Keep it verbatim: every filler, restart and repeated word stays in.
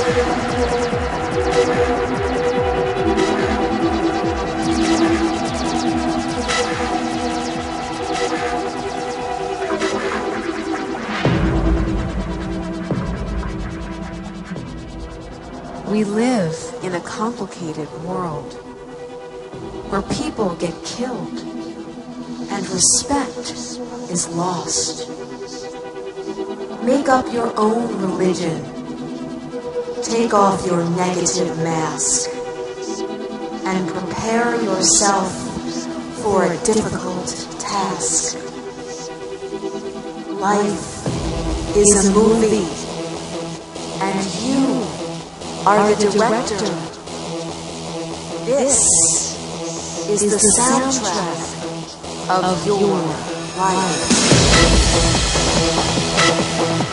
We live in a complicated world where people get killed and respect is lost. Make up your own religion. Take off your negative mask and prepare yourself for a difficult task. Life is a movie, and you are the director. This is the soundtrack of your life.